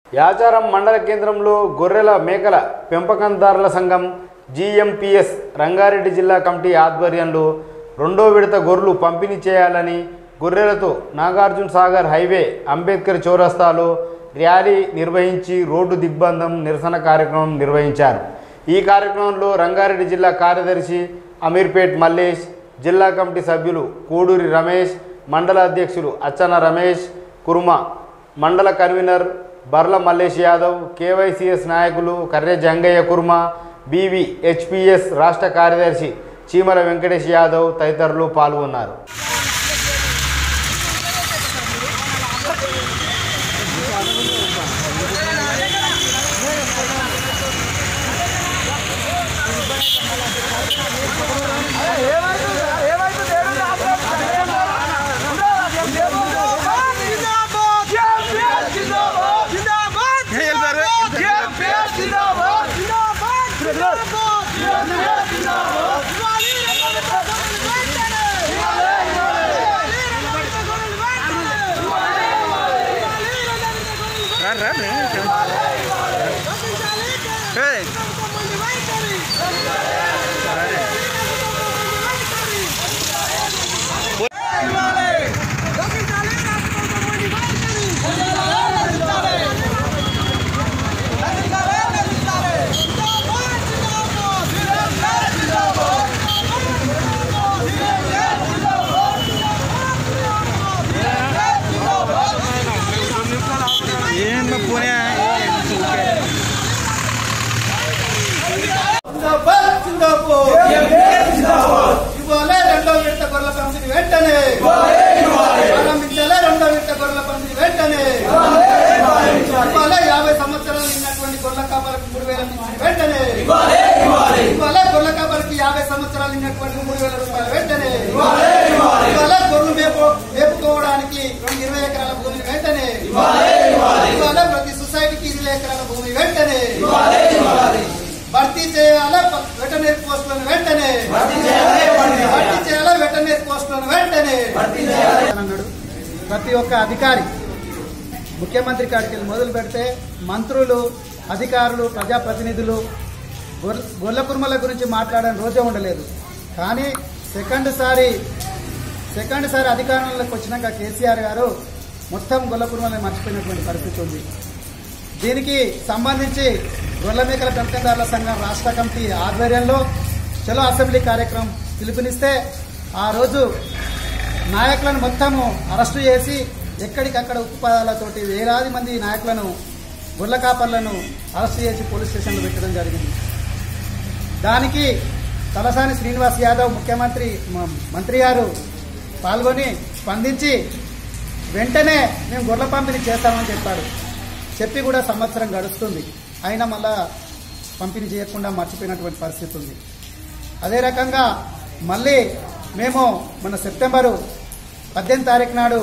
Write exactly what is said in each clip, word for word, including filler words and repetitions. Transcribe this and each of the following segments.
యాచారం మండల కేంద్రంలో గొర్రెల మేకల పెంపకందారుల సంఘం జీఎంపీఎస్ రంగారెడ్డి జిల్లా కమిటీ ఆధ్వర్యంలో రెండో విడత గొర్రెలు పంపిణీ చేయాలని గొర్రెలతో నాగార్జున సాగర్ హైవే అంబేద్కర్ చౌరస్తాలో ర్యాలీ నిర్వహించి రోడ్డు దిగ్బంధం నిరసన కార్యక్రమం నిర్వహించారు। ఈ కార్యక్రమంలో రంగారెడ్డి జిల్లా కార్యదర్శి అమీర్పేట్ మల్లేష్, జిల్లా కమిటీ సభ్యులు కోడూరి రమేష్, మండల అధ్యక్షులు అచ్చన రమేష్ కుర్మ, మండల కన్వీనర్ బర్ల మల్లేష్ యాదవ్, కేవైసీఎస్ నాయకులు కర్రె జంగయ్య కుర్మ, బీవీహెచ్పీఎస్ రాష్ట్ర కార్యదర్శి చీమల వెంకటేష్ యాదవ్ తదితరులు పాల్గొన్నారు। యాభై సంవత్సరాలు ఉన్నటువంటి గొర్రెల కాపరికి మూడు వేల నుంచి వెంటనే గొర్రెల కాపరికి యాభై సంవత్సరాలు ఉన్నటువంటి మూడు వేల రూపాయలు వెంటనే ఇవాళ గొర్రెలు మేపు మేపుకోవడానికి రెండు ఇరవై ఎకరాల భూమి వెంటనే ఇవాళ ప్రతి సొసైటీకి ఇరవై ఎకరాల భూమి వెంటనే భర్తీ చేయాలా వెటనరీ పోస్టులను వెంటనే భర్తీ చేయాలా వెటనరీ పోస్టులను వెంటనే అన్నాడు। ప్రతి ఒక్క అధికారి ముఖ్యమంత్రి కాడికి మొదలు పెడితే మంత్రులు, అధికారులు, ప్రజాప్రతినిధులు గొర్రెల కుర్మల గురించి మాట్లాడని రోజే ఉండలేదు। కానీ సెకండ్ సారి సెకండ్ సారి అధికారంలోకి వచ్చినాక కేసీఆర్ గారు మొత్తం గొర్రెల కుర్మల్ని మర్చిపోయినటువంటి పరిస్థితి ఉంది। దీనికి సంబంధించి గొర్రెల మేకల పెంపకందారుల సంఘం రాష్ట్ర కమిటీ ఆధ్వర్యంలో చలో అసెంబ్లీ కార్యక్రమం పిలుపునిస్తే ఆ రోజు నాయకులను మొత్తము అరెస్టు చేసి ఎక్కడికక్కడ ఉప్పు పదాలతోటి వేలాది మంది నాయకులను గొర్రెల కాపర్లను అరెస్టు చేసి పోలీస్ స్టేషన్లో పెట్టడం జరిగింది। దానికి తలసాని శ్రీనివాస్ యాదవ్ ముఖ్యమంత్రి మంత్రి గారు పాల్గొని స్పందించి వెంటనే మేము గొర్రెల పంపిణీ చేస్తామని చెప్పాడు। చెప్పి కూడా సంవత్సరం గడుస్తుంది, అయినా మళ్ళా పంపిణీ చేయకుండా మర్చిపోయినటువంటి పరిస్థితి ఉంది। అదే రకంగా మళ్ళీ మేము మన సెప్టెంబరు పద్దెనిమిది తారీఖు నాడు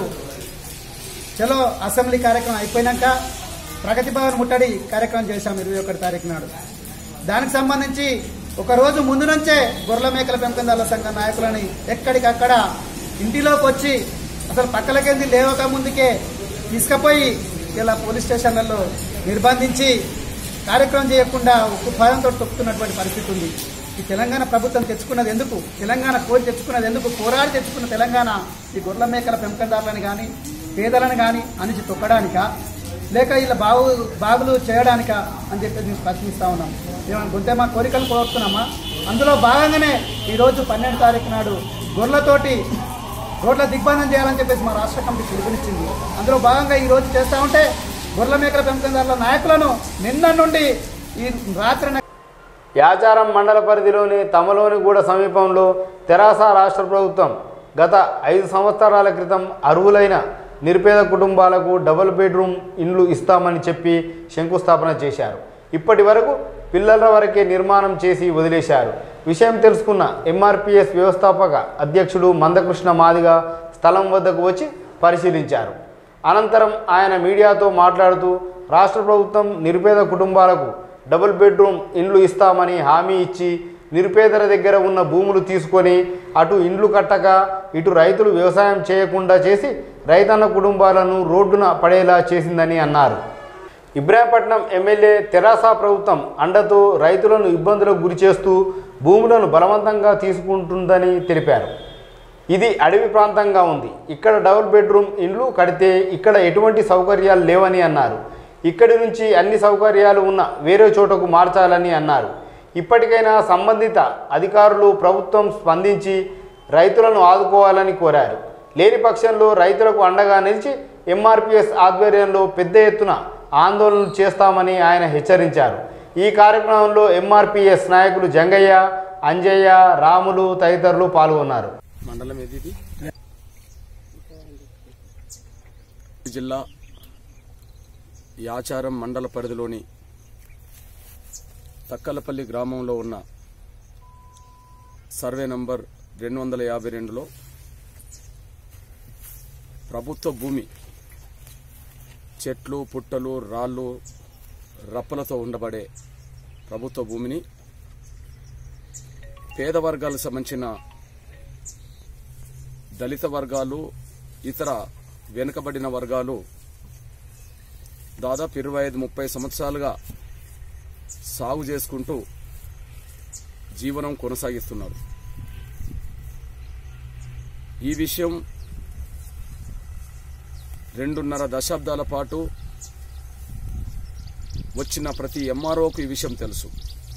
చలో అసెంబ్లీ కార్యక్రమం అయిపోయినాక ప్రగతి భవన్ ముట్టడి కార్యక్రమం చేశాం ఇరవై ఒకటి తారీఖు నాడు। దానికి సంబంధించి ఒక రోజు ముందు నుంచే గొర్రెల మేకల పెంపకందారుల సంఘ నాయకులని ఎక్కడికక్కడ ఇంటిలోకి వచ్చి అసలు పక్కలకెంది లేవక ముందుకే తీసుకుపోయి ఇలా పోలీస్ స్టేషన్లలో నిర్బంధించి కార్యక్రమం చేయకుండా ఉక్కు పాదంతో తొక్కుతున్నటువంటి పరిస్థితి ఉంది। ఈ తెలంగాణ ప్రభుత్వం తెచ్చుకున్నది ఎందుకు? తెలంగాణ కోరి తెచ్చుకున్నది ఎందుకు? పోరాడి తెచ్చుకున్న తెలంగాణ ఈ గొర్రెల మేకల పెంపకందారులను కానీ పేదలను కానీ అణిచి తొక్కడానికా, లేక ఇలా బాగు బాగులు చేయడానికా అని చెప్పి మేము ప్రశ్నిస్తా ఉన్నాం। ఏమైనా గుంటే మా కోరికలు కోరుతున్నామా? అందులో భాగంగానే ఈరోజు పన్నెండు తారీఖు నాడు గొర్రెలతోటి రోడ్ల దిగ్బంధం చేయాలని చెప్పేసి మా రాష్ట్ర కమిటీ పిలుపునిచ్చింది। అందులో భాగంగా ఈ రోజు చేస్తా ఉంటే గొర్రెల మేకల పెంపకందారుల నాయకులను నిన్న నుండి ఈ రాత్రి యాచారం మండల పరిధిలోని తమలోని గూడ సమీపంలో తెరాస రాష్ట్ర ప్రభుత్వం గత ఐదు సంవత్సరాల క్రితం అర్హులైన నిరుపేద కుటుంబాలకు డబుల్ బెడ్రూమ్ ఇండ్లు ఇస్తామని చెప్పి శంకుస్థాపన చేశారు। ఇప్పటి వరకు పిల్లల వరకే నిర్మాణం చేసి వదిలేశారు। విషయం తెలుసుకున్న ఎంఆర్పీఎస్ వ్యవస్థాపక అధ్యక్షుడు మందకృష్ణ మాదిగ స్థలం వద్దకు వచ్చి పరిశీలించారు। అనంతరం ఆయన మీడియాతో మాట్లాడుతూ రాష్ట్ర ప్రభుత్వం నిరుపేద కుటుంబాలకు డబుల్ బెడ్రూమ్ ఇండ్లు ఇస్తామని హామీ ఇచ్చి నిరుపేదల దగ్గర ఉన్న భూములు తీసుకొని అటు ఇండ్లు కట్టక ఇటు రైతులు వ్యవసాయం చేయకుండా చేసి రైతన్న కుటుంబాలను రోడ్డున పడేలా చేసిందని అన్నారు। ఇబ్రాహీంపట్నం ఎమ్మెల్యే తెరాస ప్రభుత్వం అండతో రైతులను ఇబ్బందులకు గురి చేస్తూ భూములను బలవంతంగా తీసుకుంటుందని తెలిపారు. ఇది అడవి ప్రాంతంగా ఉంది. ఇక్కడ డబుల్ బెడ్రూమ్ ఇండ్లు కడితే ఇక్కడ ఎటువంటి సౌకర్యాలు లేవని అన్నారు. ఇక్కడి నుంచి అన్ని సౌకర్యాలు ఉన్న వేరే చోటకు మార్చాలని అన్నారు. ఇప్పటికైనా సంబంధిత అధికారులు ప్రభుత్వం స్పందించి రైతులను ఆదుకోవాలని కోరారు. లేని పక్షంలో రైతులకు అండగా నిలిచి ఎంఆర్పిఎస్ ఆధ్వర్యంలో పెద్ద ఎత్తున ఆందోళనలు చేస్తామని ఆయన హెచ్చరించారు. ఈ కార్యక్రమంలో ఎంఆర్పిఎస్ నాయకులు జంగయ్య, అంజయ్య, రాములు తదితరులు పాల్గొన్నారు. మండలం ఏది ఇది? జిల్లా యాచారం మండల పరిధిలోని తక్కలపల్లి గ్రామంలో ఉన్న సర్వే నంబర్ రెండు వందల యాభై రెండులో ప్రభుత్వ భూమి చెట్లు, పుట్టలు, రాళ్ళు, రప్పలతో ఉండబడే ప్రభుత్వ భూమిని పేద వర్గాలకు సంబంధించిన దళిత వర్గాలు, ఇతర వెనుకబడిన వర్గాలు దాదాపు ఇరవై ఐదు ముప్పై సంవత్సరాలుగా సాగు చేసుకుంటూ జీవనం కొనసాగిస్తున్నారు. ఈ విషయం రెండున్నర దశాబ్దాల పాటు వచ్చిన ప్రతి ఎంఆర్ఓకు ఈ విషయం తెలుసు.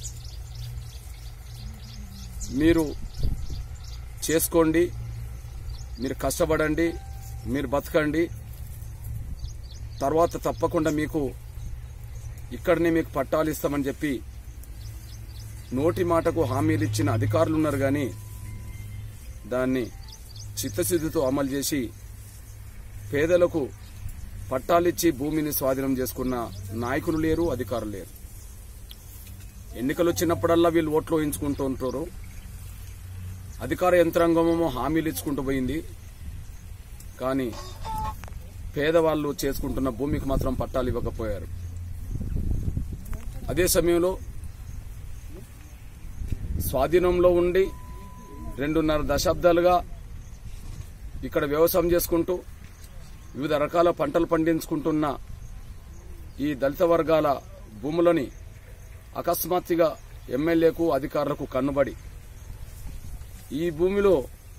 మీరు చేసుకోండి, మీరు కష్టపడండి, మీరు బతకండి, తర్వాత తప్పకుండా మీకు ఇక్కడనే మీకు పట్టాలు ఇస్తామని చెప్పి నోటి మాటకు హామీలు ఇచ్చిన అధికారులు ఉన్నారు. కానీ దాన్ని చిత్తశుద్ధితో అమలు చేసి పేదలకు పట్టాలిచ్చి భూమిని స్వాధీనం చేసుకున్న నాయకులు లేరు, అధికారులు లేరు. ఎన్నికలు వచ్చినప్పుడల్లా వీళ్ళు ఓట్లు వేయించుకుంటూ ఉంటారు. అధికార యంత్రాంగమేమో హామీలు ఇచ్చుకుంటూ పోయింది. కానీ పేదవాళ్ళు చేసుకుంటున్న భూమికి మాత్రం పట్టాలు ఇవ్వకపోయారు. అదే సమయంలో స్వాధీనంలో ఉండి రెండున్నర దశాబ్దాలుగా ఇక్కడ వ్యవసాయం చేసుకుంటూ వివిధ రకాల పంటలు పండించుకుంటున్న ఈ దళిత వర్గాల భూములని అకస్మాత్తుగా ఎమ్మెల్యేకు, అధికారులకు కన్నుబడి ఈ భూమిలో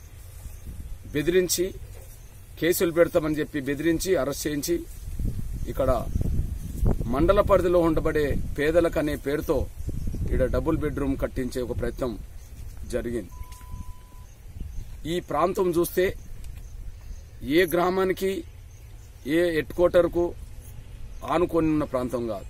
బెదిరించి కేసులు పెడతామని చెప్పి బెదిరించి అరెస్ట్ చేయించి ఇక్కడ మండల పరిధిలో ఉండబడే పేదలకు అనే పేరుతో ఇక్కడ డబుల్ బెడ్రూమ్ కట్టించే ఒక ప్రయత్నం జరిగింది. ఈ ప్రాంతం చూస్తే ఏ గ్రామానికి, ఏ హెడ్ క్వార్టర్కు ఆనుకొని ఉన్న ప్రాంతం కాదు.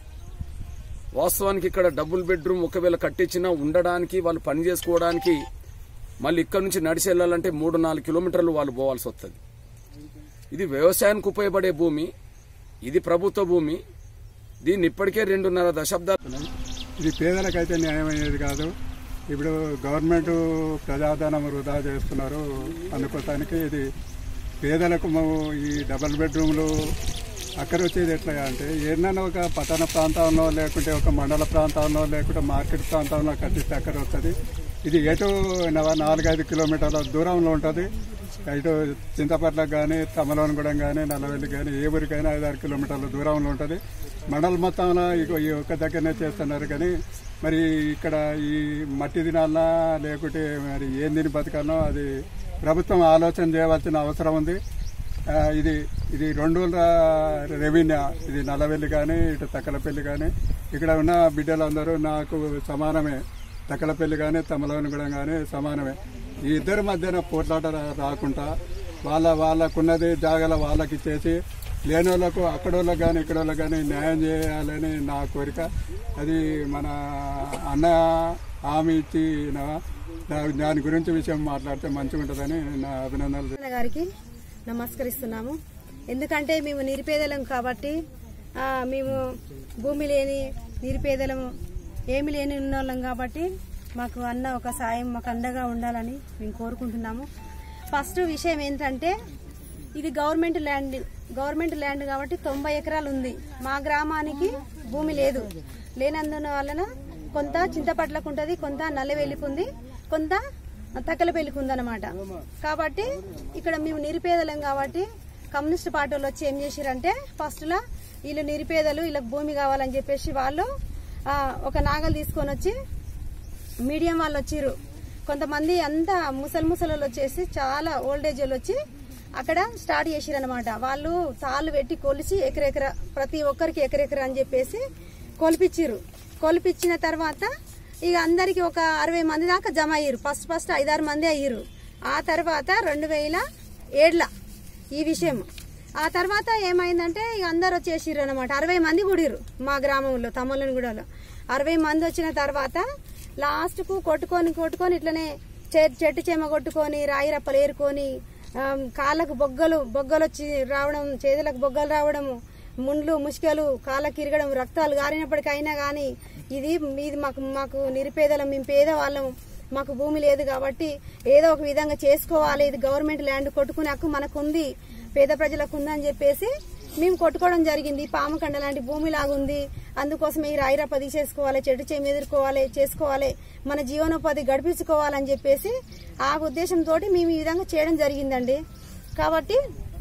వాస్తవానికి ఇక్కడ డబుల్ బెడ్రూమ్ ఒకవేళ కట్టించినా ఉండడానికి, వాళ్ళు పని చేసుకోవడానికి మళ్ళీ ఇక్కడ నుంచి నడిచి వెళ్లాలంటే మూడు నాలుగు కిలోమీటర్లు వాళ్ళు పోవాల్సి వస్తుంది. ఇది వ్యవసాయానికి ఉపయోగపడే భూమి, ఇది ప్రభుత్వ భూమి. దీన్ని ఇప్పటికే రెండున్నర దశాబ్దాలు ఇది పేదలకైతే న్యాయమైనది కాదు. ఇప్పుడు గవర్నమెంట్ ప్రజాధనం వృధా చేస్తున్నారు. అందుకోసానికి ఇది పేదలకు ఈ డబల్ బెడ్రూమ్లు అక్కడ వచ్చేది ఎట్లా అంటే ఏదైనా ఒక పట్టణ ప్రాంతంలో, లేకుంటే ఒక మండల ప్రాంతంలో, లేకుంటే మార్కెట్ ప్రాంతంలో కట్టిస్తే అక్కడ వస్తుంది. ఇది ఎటు నాలుగైదు కిలోమీటర్ల దూరంలో ఉంటుంది. ఇటు చింతపట్లకు కానీ, తమలోనగూడెం కానీ, నల్లవెల్లి కానీ, ఏ ఊరికైనా ఐదారు కిలోమీటర్ల దూరంలో ఉంటుంది. మండల మొత్తంలో ఈ ఒక్క దగ్గరనే చేస్తున్నారు. కానీ మరి ఇక్కడ ఈ మట్టి దినాలనా లేకుంటే మరి ఏం తిని బతకాలనో అది ప్రభుత్వం ఆలోచన చేయవలసిన అవసరం ఉంది. ఇది ఇది రెండు రెవెన్యూ, ఇది నల్లవెల్లి కానీ, ఇటు తక్కలపల్లి కానీ, ఇక్కడ ఉన్న బిడ్డలందరూ నాకు సమానమే. తక్కలపల్లి కానీ, తమలోనగూడెం కానీ సమానమే. ఈ ఇద్దరి మధ్యన పోట్లాట రాకుండా వాళ్ళ వాళ్ళకున్నది జాగల వాళ్ళకి ఇచ్చేసి లేని వాళ్ళకు అక్కడోళ్ళకి కానీ ఇక్కడోళ్ళకి కానీ న్యాయం చేయాలని నా కోరిక. అది మన అన్న హామీ ఇచ్చి దాని గురించి విషయం మాట్లాడితే మంచిగా ఉంటుందని నా అభినందనలు. గారికి నమస్కరిస్తున్నాము. ఎందుకంటే మేము నిరుపేదలం కాబట్టి, మేము భూమి లేని నిరుపేదలము, ఏమి లేని ఉన్నోళ్ళం కాబట్టి మాకు అన్న ఒక సాయం మాకు అండగా ఉండాలని మేము కోరుకుంటున్నాము. ఫస్ట్ విషయం ఏంటంటే ఇది గవర్నమెంట్ ల్యాండ్ గవర్నమెంట్ ల్యాండ్ కాబట్టి తొంభై ఎకరాలు ఉంది. మా గ్రామానికి భూమి లేదు. లేనందున వలన కొంత చింతపట్లకు ఉంటుంది, కొంత నల్లవెల్లికి ఉంది, కొంత తక్కలపల్లికి ఉందన్నమాట. కాబట్టి ఇక్కడ మేము నిరుపేదలం కాబట్టి కమ్యూనిస్ట్ పార్టీ వాళ్ళు వచ్చి ఏం చేసిరంటే ఫస్ట్లో వీళ్ళు నిరుపేదలు వీళ్ళకి భూమి కావాలని చెప్పేసి వాళ్ళు ఒక నాగలు తీసుకొని వచ్చి మీడియం వాళ్ళు వచ్చిర్రు. కొంతమంది అంతా ముసలి ముసలు వచ్చేసి చాలా ఓల్డేజ్ వాళ్ళు వచ్చి అక్కడ స్టార్ట్ చేసిరనమాట. వాళ్ళు తాళ్ళు పెట్టి కొలిచి ఎకరెకర ప్రతి ఒక్కరికి ఎకరెకర అని చెప్పేసి కొలిపించిర్రు. కొలిపించిన తర్వాత ఇక అందరికి ఒక అరవై మంది దాకా జమ అయ్యారు. ఫస్ట్ ఫస్ట్ ఐదారు మంది అయ్యారు. ఆ తర్వాత రెండు వేల ఏడుల ఈ విషయం. ఆ తర్వాత ఏమైందంటే ఇక అందరు వచ్చేసిర్రు అనమాట. అరవై మంది కూడిర్రు మా గ్రామంలో తమ్ముళ్ళని కూడా. అరవై మంది వచ్చిన తర్వాత లాస్ట్ కు కొట్టుకొని కొట్టుకొని ఇట్లనే చెట్టు చేమ కొట్టుకొని రాయి రప్పలు ఏరుకొని కాళ్ళకు బొగ్గలు బొగ్గలు వచ్చి రావడం, చేతులకు బొగ్గలు రావడము, ముండ్లు ముష్కలు కాళ్ళకి ఇరగడం, రక్తాలు గారినప్పటికైనా కానీ ఇది మీది మాకు మాకు నిరుపేదలం, మేము పేదవాళ్ళం, మాకు భూమి లేదు కాబట్టి ఏదో ఒక విధంగా చేసుకోవాలి, ఇది గవర్నమెంట్ ల్యాండ్ కొట్టుకునే హక్కు మనకుంది, పేద ప్రజలకు ఉందని చెప్పేసి మేము కొట్టుకోవడం జరిగింది. పాము కండ లాంటి భూమి లాగుంది, అందుకోసం ఈ రాయిరప్ప తీసేసుకోవాలి, చెట్టు చేమి ఎదుర్కోవాలి, చేసుకోవాలి, మన జీవనోపాధి గడిపించుకోవాలని చెప్పేసి ఆ ఉద్దేశంతో మేము ఈ విధంగా చేయడం జరిగిందండి. కాబట్టి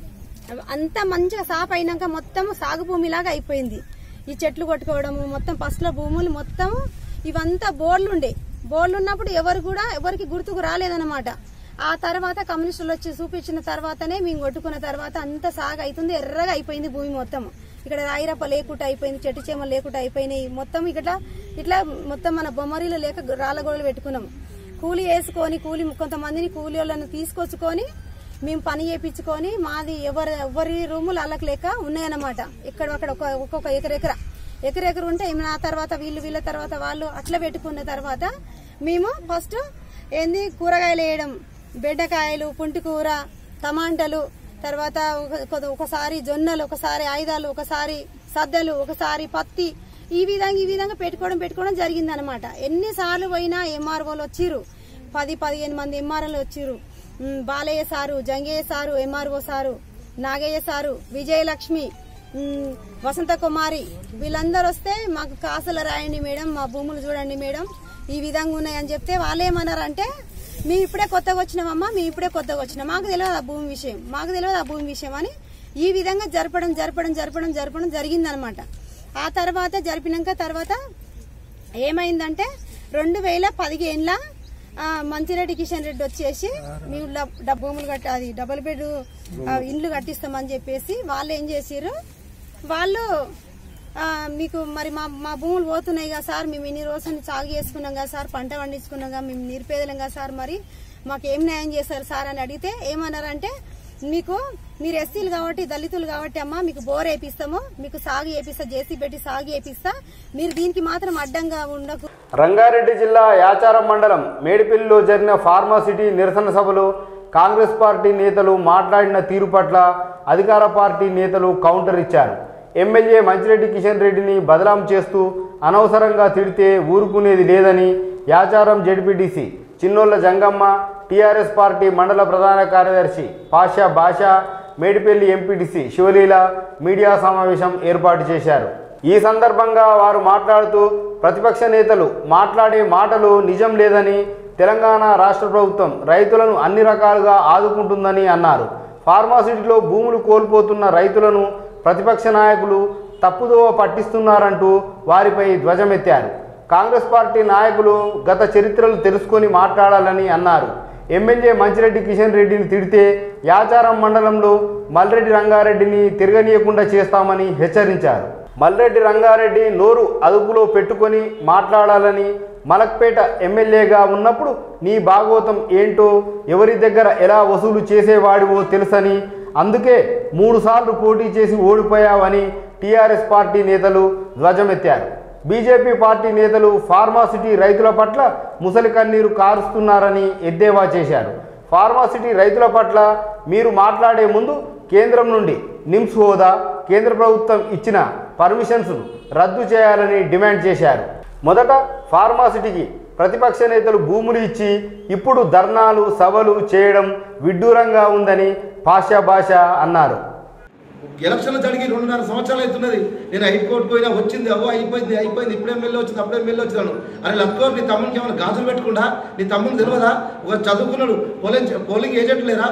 అంత మంచిగా సాప్ అయినాక మొత్తం సాగు భూమిలాగా అయిపోయింది. ఈ చెట్లు కొట్టుకోవడము మొత్తం పసుల భూములు మొత్తం ఇవంతా బోర్లుండే. బోర్లు ఉన్నప్పుడు ఎవరు కూడా ఎవరికి గుర్తుకు రాలేదన్నమాట. ఆ తర్వాత కమ్యూనిస్టులు వచ్చి చూపించిన తర్వాతనే మేము కొట్టుకున్న తర్వాత అంత సాగు అవుతుంది, ఎర్రగా అయిపోయింది భూమి మొత్తం. ఇక్కడ రాయిరప్ప లేకుండా అయిపోయింది, చెట్టు చేమలు లేకుండా అయిపోయినాయి మొత్తం. ఇట్లా ఇట్లా మొత్తం మన బొమ్మరీలు లేక రాళ్ళ గోడలు పెట్టుకున్నాం. కూలి వేసుకొని కూలి కొంతమందిని కూలి వాళ్ళని తీసుకొచ్చుకొని మేము పని చేయించుకొని మాది ఎవరి ఎవరి రూములు అల్లక లేక ఉన్నాయన్నమాట. ఎక్కడక్కడ ఒక్కొక్క ఎకరెకర ఎకరెకర ఉంటే ఆ తర్వాత వీళ్ళు వీళ్ళ తర్వాత వాళ్ళు అట్లా పెట్టుకున్న తర్వాత మేము ఫస్ట్ ఏంది కూరగాయలు వేయడం, బెండకాయలు, పుంటికూర, టమాటాలు, తర్వాత ఒకసారి జొన్నలు, ఒకసారి ఆయుధాలు, ఒకసారి సద్దలు, ఒకసారి పత్తి, ఈ విధంగా ఈ విధంగా పెట్టుకోవడం పెట్టుకోవడం జరిగిందనమాట. ఎన్నిసార్లు పోయినా ఎంఆర్ఓలు వచ్చిర్రు, పది పదిహేను మంది ఎంఆర్ఓలు వచ్చిర్రు. Balaiah sir, Jangaiah sir, MRO sir, Nagaiah sir, Vijayalakshmi, Vasantha Kumari, వీళ్ళందరూ వస్తే మాకు కాసులు రాయండి మేడం, మా భూములు చూడండి మేడం, ఈ విధంగా ఉన్నాయని చెప్తే వాళ్ళు ఏమన్నారంటే మేము ఇప్పుడే కొత్తగా వచ్చినామమ్మా, మేము ఇప్పుడే కొత్తగా వచ్చినాం, మాకు తెలియదు ఆ భూమి విషయం, మాకు తెలియదు ఆ భూమి విషయం అని ఈ విధంగా జరపడం జరపడం జరపడం జరపడం జరిగిందనమాట. ఆ తర్వాత జరిపినాక తర్వాత ఏమైందంటే రెండు వేల పదిహేనుల మంచిరెడ్డి కిషన్ రెడ్డి వచ్చేసి మేము భూములు కట్టి అది డబుల్ బెడ్ ఇండ్లు కట్టిస్తామని చెప్పేసి వాళ్ళు ఏం చేసారు, వాళ్ళు మీకు మరి మా మా భూములు పోతున్నాయి కదా సార్, మేము ఇన్ని రోజులు సాగు చేసుకున్నాం కదా సార్, పంట పండించుకున్నాం కదా, మేము నిరుపేదలం కదా సార్, మరి మాకు ఏం న్యాయం చేస్తారు సార్ అని అడిగితే ఏమన్నారంటే మీకు మీరు ఎస్సీలు కాబట్టి దళితులు కాబట్టి అమ్మా మీకు బోర్ వేపిస్తాము, మీకు సాగు వేపిస్తా, జేసీ పెట్టి సాగు వేపిస్తా, మీరు దీనికి మాత్రం అడ్డంగా ఉండకు. రంగారెడ్డి జిల్లా యాచారం మండలం మేడిపల్లిలో జరిగిన ఫార్మాసిటీ నిరసన సభలో కాంగ్రెస్ పార్టీ నేతలు మాట్లాడిన తీరు పట్ల అధికార పార్టీ నేతలు కౌంటర్ ఇచ్చారు. ఎమ్మెల్యే మంచిరెడ్డి కిషన్ రెడ్డిని బదలాం చేస్తూ అనవసరంగా తిడితే ఊరుకునేది లేదని Yacharam ZPTC Chinnolla Jangamma, TRS party మండల ప్రధాన కార్యదర్శి పాషా బాషా, మేడిపల్లి ఎంపీటీసీ శివలీల మీడియా సమావేశం ఏర్పాటు చేశారు. ఈ సందర్భంగా వారు మాట్లాడుతూ ప్రతిపక్ష నేతలు మాట్లాడే మాటలు నిజం లేదని, తెలంగాణ రాష్ట్ర ప్రభుత్వం రైతులను అన్ని రకాలుగా ఆదుకుంటుందని అన్నారు. ఫార్మాసిటీలో భూములు కోల్పోతున్న రైతులను ప్రతిపక్ష నాయకులు తప్పుదోవ పట్టిస్తున్నారంటూ వారిపై ధ్వజమెత్తారు. కాంగ్రెస్ పార్టీ నాయకులు గత చరిత్రలు తెలుసుకొని మాట్లాడాలని అన్నారు. ఎమ్మెల్యే మంచిరెడ్డి కిషన్ రెడ్డిని తిడితే యాచారం మండలంలో మల్రెడ్డి రంగారెడ్డిని తిరగనీయకుండా చేస్తామని హెచ్చరించారు. మల్రెడ్డి రంగారెడ్డి నోరు అదుపులో పెట్టుకొని మాట్లాడాలని, మలక్పేట ఎమ్మెల్యేగా ఉన్నప్పుడు నీ భాగోతం ఏంటో, ఎవరి దగ్గర ఎలా వసూలు చేసేవాడివో తెలుసని, అందుకే మూడు సార్లు పోటీ చేసి ఓడిపోయావని టీఆర్ఎస్ పార్టీ నేతలు ధ్వజమెత్తారు. బీజేపీ పార్టీ నేతలు ఫార్మాసిటీ రైతుల పట్ల ముసలి కన్నీరు కారుస్తున్నారని ఎద్దేవా చేశారు. ఫార్మాసిటీ రైతుల పట్ల మీరు మాట్లాడే ముందు కేంద్రం నుండి నిమ్స్ హోదా, కేంద్ర ప్రభుత్వం ఇచ్చిన పర్మిషన్స్ రద్దు చేయాలని డిమాండ్ చేశారు. మొదట ఫార్మాసిటీకి ప్రతిపక్ష నేతలు భూములు ఇచ్చి ఇప్పుడు ధర్నాలు సభలు చేయడం విడ్డూరంగా ఉందని పాషా భాష అన్నారు. ఎలక్షన్లు జరిగి రెండున్నర సంవత్సరాలు అవుతున్నది. నేను హైకోర్టు పోయినా వచ్చింది, అవ్వ అయిపోయింది అయిపోయింది ఇప్పుడే ఎమ్మెల్యే వచ్చింది అప్పుడే ఎమ్మెల్యే వచ్చినాను అని లక్కో నీ తమ్మునికి ఏమైనా గాజులు పెట్టుకుండా నీ తమ్ముని తెలియదా? ఒక చదువుకున్నాడు, పోలింగ్ పోలింగ్ ఏజెంట్ లేరా?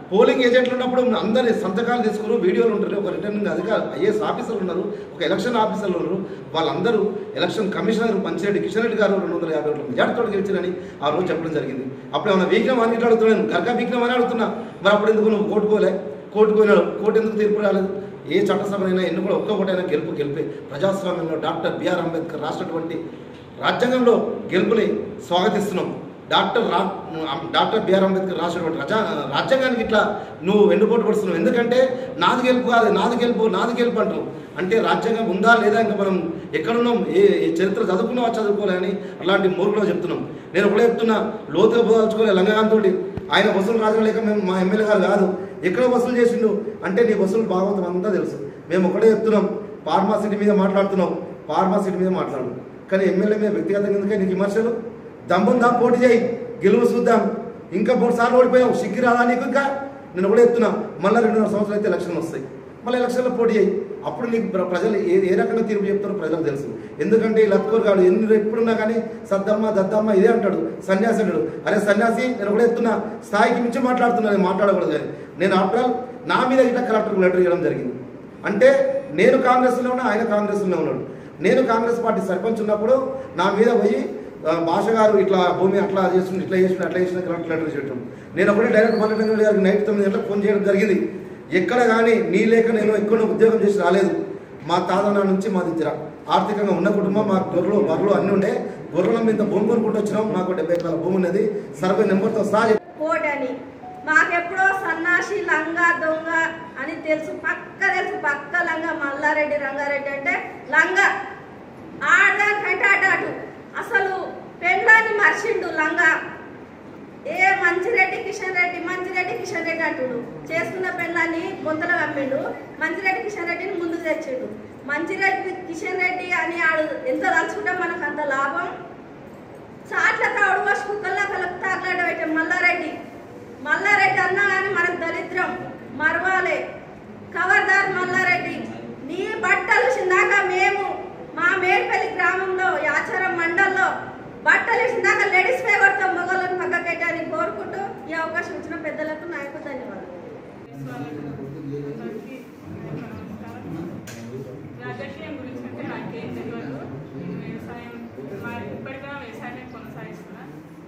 పోలింగ్ ఏజెంట్లు ఉన్నప్పుడు అందరి సంతకాలు తీసుకుని వీడియోలు ఉంటారు, ఒక రిటర్నింగ్ అధికారి ఐఏఎస్ ఆఫీసర్లు ఉన్నారు, ఒక ఎలక్షన్ ఆఫీసర్లు ఉన్నారు. వాళ్ళందరూ ఎలక్షన్ కమిషనర్ పంచిరెడ్డి కిషన్ రెడ్డి గారు రెండు వందల యాభై ఒకటి మెజార్టీతో గెలిచారని ఆ రోజు చెప్పడం జరిగింది. అప్పుడు ఏమైనా వీక్నం అని అడుగుతున్నాను, గర్గా వీక్నం అని అడుగుతున్నా. మరి అప్పుడు ఎందుకు నువ్వు కోర్టుకోలే? కోర్టుకోయినాడు, కోర్టు ఎందుకు తీర్పు రాలేదు? ఏ చట్టసభనైనా ఎన్నుకో ఒక్కొక్కటైనా గెలుపు గెలిపే. ప్రజాస్వామ్యంలో డాక్టర్ బిఆర్ అంబేద్కర్ రాసినటువంటి రాజ్యాంగంలో గెలుపుని స్వాగతిస్తున్నాం. డాక్టర్ రా డాక్టర్ బిఆర్ అంబేద్కర్ రాసినటువంటి రజా రాజ్యాంగానికి ఇట్లా నువ్వు వెన్నుపోటు పడుతున్నావు. ఎందుకంటే నాది గెలుపు కాదు, నాది గెలుపు నాది గెలుపు అంటావు. అంటే రాజ్యాంగం ఉందా లేదా, ఇంకా మనం ఎక్కడున్నాం, ఏ చరిత్ర చదువుకున్నావా చదువుకోలే అని అలాంటి మూర్ఖులో చెప్తున్నాం. నేను ఒకటే చెప్తున్నా, లోతుగా పోదాల్చుకోలే లంగగాంతో ఆయన వసూలు రాజు లేక మేము మా ఎమ్మెల్యే గారు కాదు. ఎక్కడ వసూలు చేసిండు అంటే నీ వసూలు భాగవతం అంతా తెలుసు. మేము ఒకటే చెప్తున్నాం, ఫార్మాసిటీ మీద మాట్లాడుతున్నాం, ఫార్మాసిటీ మీద మాట్లాడు, కానీ ఎమ్మెల్యే మీద వ్యక్తిగతంగా ఎందుకే నీకు విమర్శలు? దమ్ముందా పోటీ చేయి, గెలువు చూద్దాం. ఇంకా మూడు సార్లు ఓడిపోయావు, సిగ్గు రాదా నీకు? ఇంకా నేను కూడా చెప్తున్నా, మళ్ళీ రెండున్నర సంవత్సరాలు అయితే ఎలక్షన్లు వస్తాయి, మళ్ళీ ఎలక్షన్లో పోటీ చేయి. అప్పుడు నీకు ప్రజలు ఏ ఏ రకంగా తీర్పు చెప్తారో ప్రజలకు తెలుసు. ఎందుకంటే ఈ లత్కోరు కాడు ఎన్ని ఎప్పుడున్నా కానీ సద్దమ్మ దద్దమ్మ ఇదే అంటాడు, సన్యాసి అంటాడు. అరే సన్యాసి, నేను కూడా చెప్తున్నా, స్థాయికి మించి మాట్లాడుతున్నా, నేను మాట్లాడకూడదు. కానీ నేను ఆఫ్టర్ ఆల్ నా మీద ఇట్లా కలెక్టర్కి లెటర్ ఇవ్వడం జరిగింది. అంటే నేను కాంగ్రెస్లో ఉన్నా, ఆయన కాంగ్రెస్లో ఉన్నాడు. నేను కాంగ్రెస్ పార్టీ సర్పంచ్ ఉన్నప్పుడు నా మీద పోయి భాష గారు ఇట్లా భూమి అట్లా చేస్తుంది, ఇట్లా చేసిన అట్లా చేసిన కలెక్టర్ లెటర్ చేయడం. నేను ఒకటే డైరెక్ట్ మల్లెటంగ గారికి నైట్ తొమ్మిది గంటలకు ఫోన్ చేయడం జరిగింది. ఎక్కడ కానీ నీ లేక నేను ఎక్కడ ఉద్యోగం చేసి రాలేదు. మా తాతనా నుంచి మా దగ్గర ఆర్థికంగా ఉన్న కుటుంబం, మా గొర్రెలు బర్రెలు అన్నీ ఉండే. గొర్రెల మీద భూమి కొనుక్కుంటూ వచ్చినాం. మాకు డెబ్బై ఎకరాల భూమి ఉన్నది, సర్వే నెంబర్తో సహా. కోటని మాకెప్పుడో సన్నాసి లంగా దొంగ అని తెలుసు, పక్క తెలుసు. పక్క లంగా మల్లారెడ్డి రంగారెడ్డి అంటే లంగా ఆడదానికంటే అటు అటు. అసలు పెళ్ళాన్ని మర్చిండు లంగా. ఏ మంచిరెడ్డి కిషన్ రెడ్డి మంచిరెడ్డి కిషన్ రెడ్డి అంటుడు. చేసుకున్న పెళ్ళాన్ని గొంతలో కమ్మిండు, మంచిరెడ్డి కిషన్ రెడ్డిని ముందుకు తెచ్చిండు. మంచిరెడ్డి కిషన్ రెడ్డి అని ఆడు ఎంత తలుచుకుంటే మనకు అంత లాభం. చాట్ల తాడు వాసి కుక్కల్లా కలుపు తాకలాడ పెట్టాం మల్లారెడ్డి. మల్లారెడ్డి అన్నా కానీ మనకు దరిద్రం మరవాలే. ఖబర్దార్ మల్లారెడ్డి, నీ బట్టలు చిన్నాక మేము మా మేడ్పల్లి గ్రామంలో యాచారం మండల్లో బట్టలు ఇచ్చినాక లేడీస్ ఫేవర్తో మొగోళ్ళని పక్కకెట్టాలని కోరుకుంటూ ఈ అవకాశం ఇచ్చిన పెద్దలకు నాయకు ధన్యవాదాలు. రాజకీయం గురించి అంటే నాకేం తెలియదు. వ్యవసాయం ఇప్పటికైనా వ్యవసాయాన్ని కొనసాగిస్తున్నా.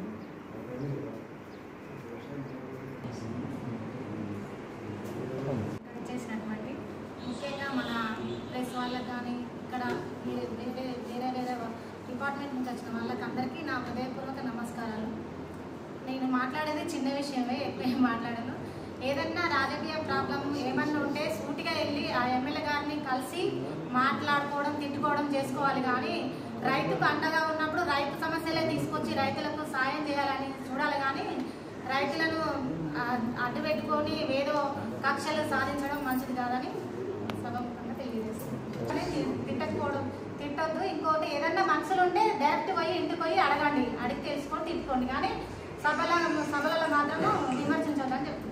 చేసినటువంటి ముఖ్యంగా మన ప్రెస్ వాళ్ళకి కానీ ఇక్కడ వేరే వేరే వేరే డిపార్ట్మెంట్ నుంచి వచ్చిన వాళ్ళకి అందరికీ నా హృదయపూర్వక నమస్కారాలు. నేను మాట్లాడేది చిన్న విషయమే, ఎక్కువ మాట్లాడాను. ఏదన్నా రాజకీయ ప్రాబ్లం ఏమన్నా ఉంటే సూటిగా వెళ్ళి ఆ ఎమ్మెల్యే గారిని కలిసి మాట్లాడుకోవడం, తిట్టుకోవడం చేసుకోవాలి. కానీ రైతుకు అండగా ఉన్నప్పుడు రైతు సమస్యలే తీసుకొచ్చి రైతులకు సాయం చేయాలని చూడాలి. కానీ రైతులను అడ్డు పెట్టుకొని ఏదో కక్షలు సాధించడం మంచిది కాదని సభముఖంగా తెలియజేస్తుంది. తిట్టకపోవడం తిట్టొద్దు. ఇంకోటి ఏదన్నా మనసులు ఉంటే డైరెక్ట్ పోయి ఇంటికి పోయి అడగండి, అడిగి తెలుసుకొని తిట్టుకోండి. కానీ సభల సభలలో మాత్రం విమర్శించొద్దని చెప్తున్నాను.